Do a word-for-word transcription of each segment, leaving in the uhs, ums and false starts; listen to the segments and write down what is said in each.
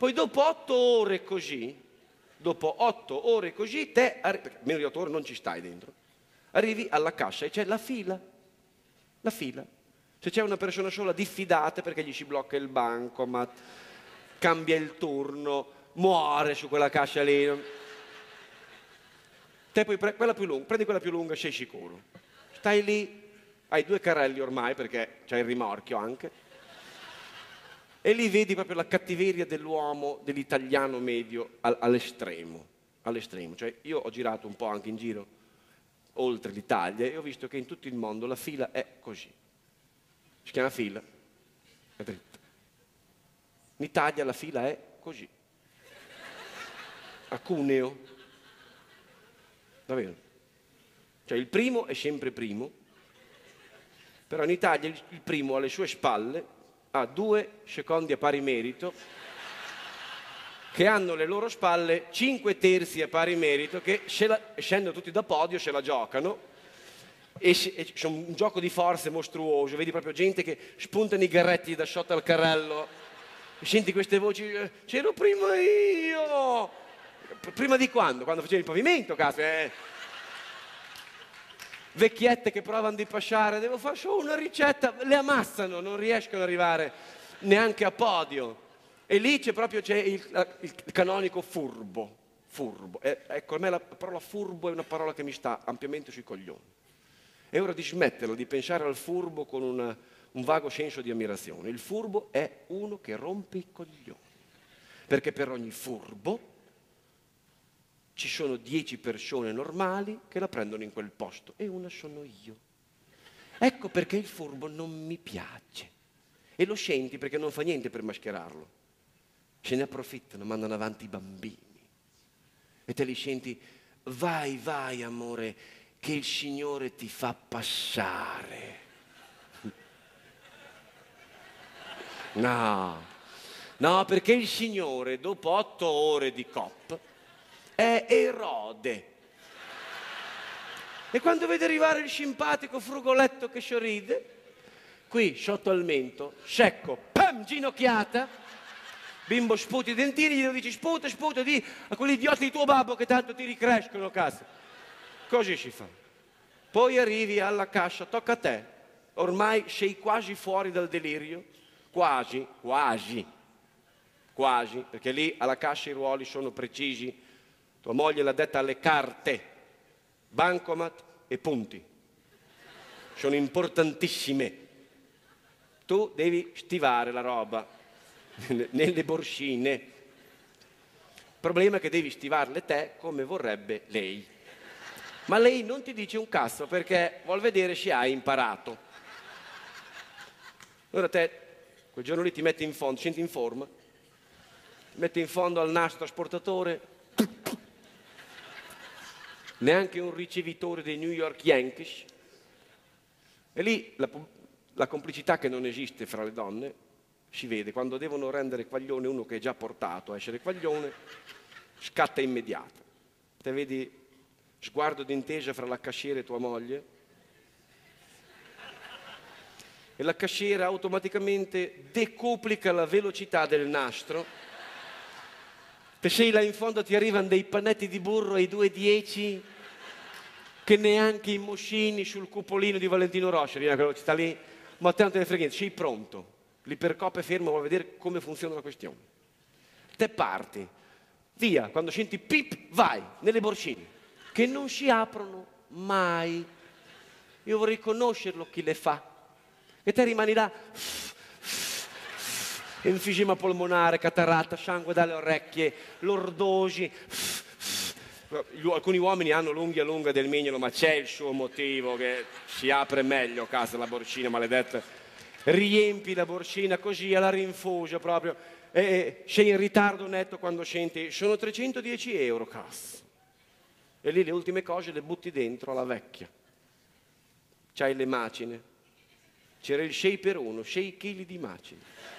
Poi dopo otto ore così, dopo otto ore così, te, perché meno di otto ore non ci stai dentro, arrivi alla cascia e c'è la fila, la fila. Se c'è una persona sola diffidate perché gli si blocca il bancomat, cambia il turno, muore su quella cascia lì. Te poi pre- quella più lunga, prendi quella più lunga, sei sicuro. Stai lì, hai due carrelli ormai perché c'è il rimorchio anche, e lì vedi proprio la cattiveria dell'uomo, dell'italiano medio al- all'estremo, all'estremo. Cioè io ho girato un po' anche in giro oltre l'Italia e ho visto che in tutto il mondo la fila è così. Si chiama fila, è dritta. In Italia la fila è così. A Cuneo. Davvero. Cioè il primo è sempre primo, però in Italia il il primo alle sue spalle ha due secondi a pari merito che hanno alle loro spalle cinque terzi a pari merito che, se la, essendo tutti da podio, se la giocano. E, e c'è un gioco di forze mostruoso, vedi proprio gente che spuntano i garretti da sotto al carrello, e senti queste voci, eh, c'ero prima io, P- prima di quando? Quando facevi il pavimento, cazzo, eh. Vecchiette che provano di passare, devo fare solo una ricetta, le ammazzano, non riescono ad arrivare neanche a podio. E lì c'è proprio c'è il, il canonico furbo, furbo. E, ecco, a me la parola furbo è una parola che mi sta ampiamente sui coglioni. È ora di smetterla di pensare al furbo con una, un vago senso di ammirazione. Il furbo è uno che rompe i coglioni, perché per ogni furbo ci sono dieci persone normali che la prendono in quel posto e una sono io. Ecco perché il furbo non mi piace. E lo senti perché non fa niente per mascherarlo. Se ne approfittano, mandano avanti i bambini. E te li senti, vai, vai amore, che il Signore ti fa passare. No, no, perché il Signore dopo otto ore di cop è Erode. E quando vede arrivare il simpatico frugoletto che sorride, qui sotto al mento, secco, pam, ginocchiata, bimbo sputi i dentini, gli dici sputa, sputa, di a quegli idioti di tuo babbo che tanto ti ricrescono, cazzo. Così si fa. Poi arrivi alla cascia, tocca a te. Ormai sei quasi fuori dal delirio, quasi, quasi, quasi, perché lì alla cascia i ruoli sono precisi. Tua moglie l'ha detta alle carte, bancomat e punti. Sono importantissime. Tu devi stivare la roba nelle borsine. Il problema è che devi stivarle te come vorrebbe lei. Ma lei non ti dice un cazzo perché vuol vedere se hai imparato. Allora te, quel giorno lì ti metti in fondo, senti in forma, ti metti in fondo al nastro asportatore, neanche un ricevitore dei New York Yankees. E lì la, la complicità che non esiste fra le donne si vede. Quando devono rendere quaglione uno che è già portato a essere quaglione, scatta immediato. Te vedi sguardo d'intesa fra la cassiera e tua moglie, e la cassiera automaticamente decuplica la velocità del nastro. Te sei là in fondo, ti arrivano dei panetti di burro ai due e dieci che neanche i moscini sul cupolino di Valentino Rossi arrivano a quella velocità lì, ma te non te ne frega niente, sei pronto. L'ipercoop è fermo, vuoi vedere come funziona la questione. Te parti, via, quando senti pip, vai, nelle borsine, che non si aprono mai. Io vorrei conoscerlo chi le fa. E te rimani là, enfisema polmonare, cataratta, sangue dalle orecchie, lordosi. Alcuni uomini hanno l'unghia lunga del mignolo, ma c'è il suo motivo che si apre meglio, cazzo, la borsina maledetta. Riempi la borsina così alla rinfusa proprio, e sei in ritardo netto quando senti, sono trecentodieci euro, cazzo. E lì le ultime cose le butti dentro alla vecchia. C'hai le macine. C'era il sei per uno, sei chili di macine.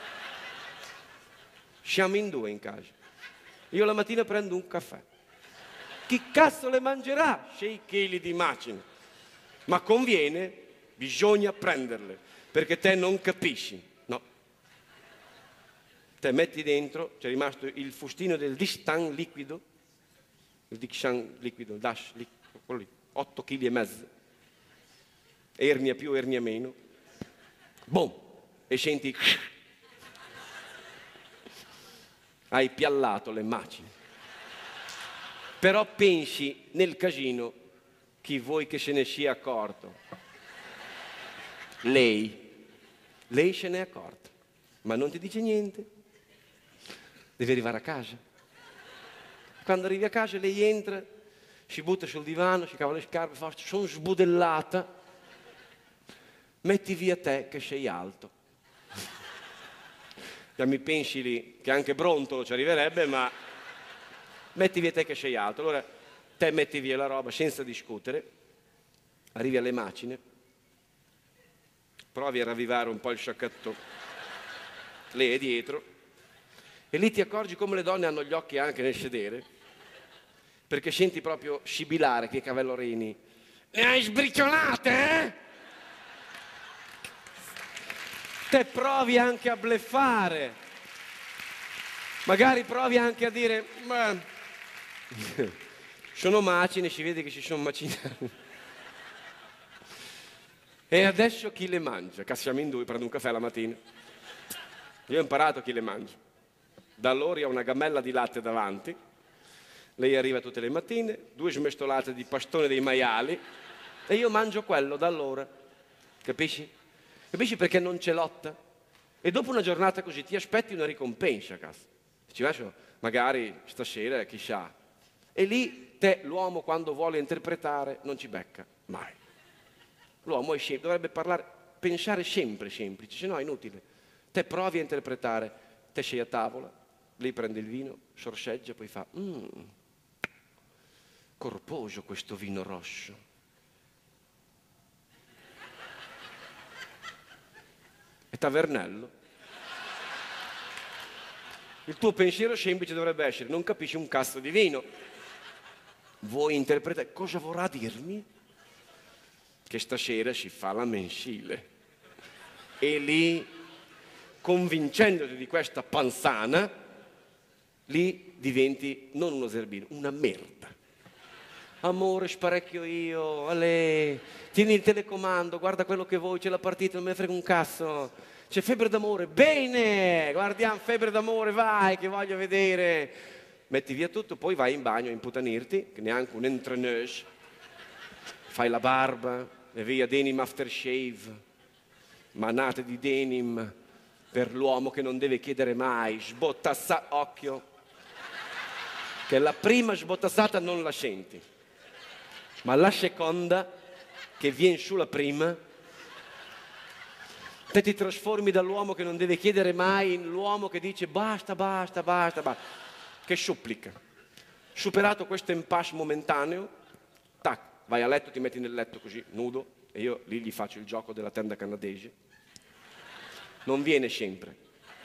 Siamo in due in casa. Io la mattina prendo un caffè. Chi cazzo le mangerà sei chili di macine? Ma conviene, bisogna prenderle, perché te non capisci. No. te metti dentro, c'è rimasto il fustino del Dishtan liquido, il Dishtan liquido, il Dash, quello lì, otto chili e mezzo, ernia più, ernia meno, boom, e senti, hai piallato le macine. Però pensi nel casino, chi vuoi che se ne sia accorto? Lei, lei se ne è accorta, ma non ti dice niente. Devi arrivare a casa. Quando arrivi a casa lei entra, si butta sul divano, si cava le scarpe, fa, sono sbudellata, metti via te che sei alto. Già mi pensi lì che anche Brontolo ci arriverebbe, ma metti via te che sei alto. Allora te metti via la roba senza discutere, arrivi alle macine, provi a ravvivare un po' il sciacchetto, lei è dietro, e lì ti accorgi come le donne hanno gli occhi anche nel sedere, perché senti proprio scibilare che i cavallorini. Ne hai sbriciolate, eh? Te provi anche a bleffare, magari provi anche a dire, ma sono macine, si vede che si sono macinate. E adesso chi le mangia? Che siamo in due, prendo un caffè la mattina. Io ho imparato chi le mangia. Da allora io ho una gammella di latte davanti, lei arriva tutte le mattine, due smestolate di pastone dei maiali, e io mangio quello da allora. Capisci? Capisci perché non c'è lotta? E dopo una giornata così ti aspetti una ricompensa, cazzo. Ci vai, magari stasera, chissà. E lì te, l'uomo, quando vuole interpretare, non ci becca mai. L'uomo è semplice, dovrebbe parlare, pensare sempre semplice, se no è inutile. Te provi a interpretare, te sei a tavola, lei prende il vino, sorseggia, poi fa, mmm, corposo questo vino rosso. È tavernello. Il tuo pensiero semplice dovrebbe essere, non capisci un cazzo di vino. Vuoi interpretare, cosa vorrà dirmi? Che stasera si fa la mensile. E lì, convincendoti di questa panzana, lì diventi non uno zerbino, una merda. Amore, sparecchio io, ale, tieni il telecomando, guarda quello che vuoi, c'è la partita, non me ne frega un cazzo. C'è febbre d'amore, bene, guardiamo febbre d'amore, vai, che voglio vedere. Metti via tutto, poi vai in bagno a imputanirti, che neanche un entreneuse, fai la barba, e via denim aftershave, manate di denim per l'uomo che non deve chiedere mai, sbottassa, occhio, che la prima sbottassata non la senti, ma la seconda, che viene sulla prima, te ti trasformi dall'uomo che non deve chiedere mai in l'uomo che dice basta, basta, basta, basta, che supplica. Superato questo impasse momentaneo, tac, vai a letto, ti metti nel letto così, nudo, e io lì gli faccio il gioco della tenda canadese. Non viene sempre.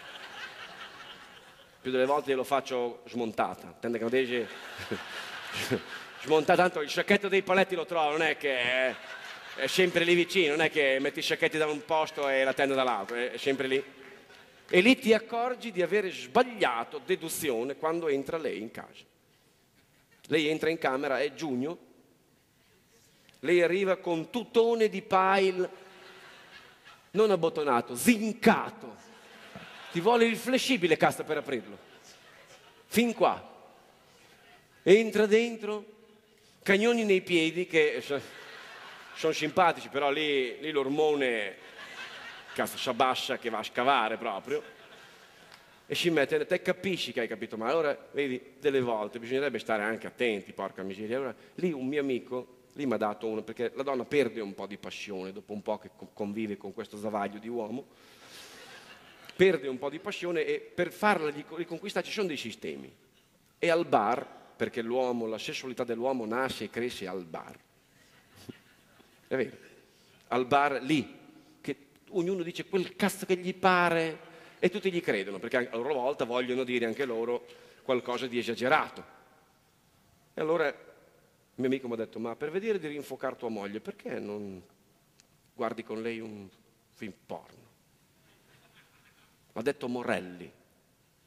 Più delle volte lo faccio smontata, tenda canadese smontata, tanto il sciacchetto dei paletti lo trovo, non è che è, è sempre lì vicino, non è che metti i sciacchetti da un posto e la tenda dall'altro, è, è sempre lì. E lì ti accorgi di avere sbagliato deduzione quando entra lei in casa. Lei entra in camera, è giugno, lei arriva con tutone di pile, non abbottonato, zincato. Ti vuole il flessibile, cassa, per aprirlo. Fin qua. Entra dentro, cagnoni nei piedi, che sono simpatici, però lì, lì l'ormone, cazzo, si abbassa che va a scavare proprio. E si mette, te capisci che hai capito male. Allora, vedi, delle volte bisognerebbe stare anche attenti, porca miseria. Allora, lì un mio amico, lì mi ha dato uno, perché la donna perde un po' di passione dopo un po' che convive con questo zavaglio di uomo, perde un po' di passione, e per farla riconquistare ci sono dei sistemi. E al bar, perché l'uomo, la sessualità dell'uomo nasce e cresce al bar. È vero, al bar lì, che ognuno dice quel cazzo che gli pare e tutti gli credono, perché a loro volta vogliono dire anche loro qualcosa di esagerato. E allora il mio amico mi ha detto, ma per vedere di rinfocare tua moglie, perché non guardi con lei un film porno? Mi ha detto Morelli.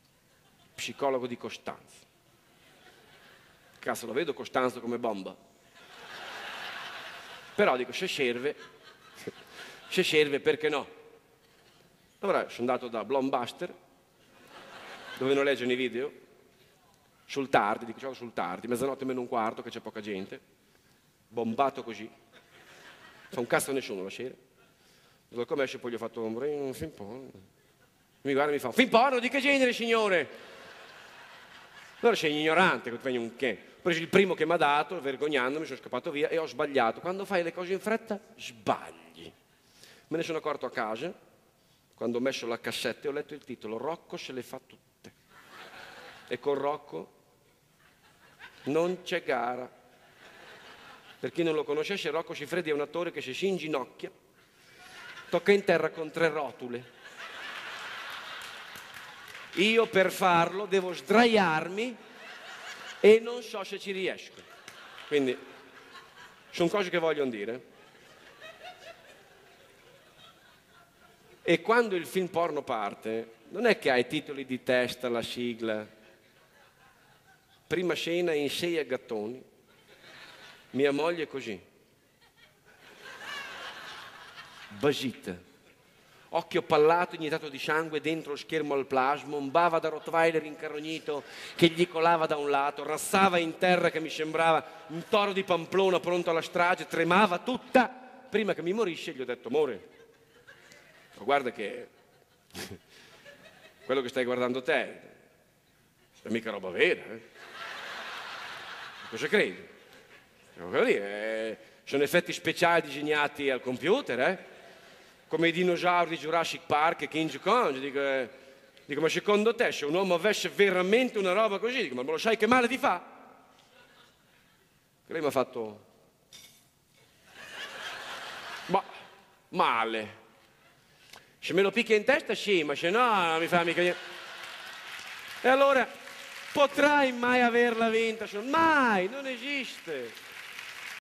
psicologo di Costanzo. Cazzo, lo vedo Costanzo come bomba. Però dico, se serve, se serve, perché no? Allora sono andato da Blockbuster, dove noleggiano i video, sul tardi, dico, ciao sul tardi, mezzanotte meno un quarto, che c'è poca gente, bombato così, fa un cazzo a nessuno la sera. Dal commercio poi gli ho fatto un film porno. Mi guarda e mi fa, film porno di che genere, signore? Allora sei ignorante, che fai un che? Ho preso il primo che mi ha dato, vergognandomi, sono scappato via e ho sbagliato. Quando fai le cose in fretta, sbagli. Me ne sono accorto a casa, quando ho messo la cassetta e ho letto il titolo, Rocco se le fa tutte. E con Rocco non c'è gara. Per chi non lo conoscesse, Rocco Siffredi è un attore che se si inginocchia, tocca in terra con tre rotule. Io per farlo devo sdraiarmi e non so se ci riesco. Quindi sono cose che voglio dire. E quando il film porno parte, non è che ha i titoli di testa, la sigla. Prima scena in sei a gattoni, mia moglie così. Basita, occhio pallato, iniettato di sangue dentro lo schermo al plasma, un bava da Rottweiler incarrognito che gli colava da un lato, rassava in terra che mi sembrava un toro di Pamplona pronto alla strage, tremava tutta. Prima che mi morisce gli ho detto, amore, guarda che quello che stai guardando te è mica roba vera, eh? Cosa credi? Eh, sono effetti speciali disegnati al computer, eh? Come i dinosauri di Jurassic Park e King Kong. Dico, eh, dico, ma secondo te se un uomo avesse veramente una roba così, dico, ma lo sai che male ti fa? Lei mi ha fatto, ma male. Se me lo picchia in testa sì, ma se no non mi fa mica niente. E allora potrai mai averla vinta? Mai, non esiste.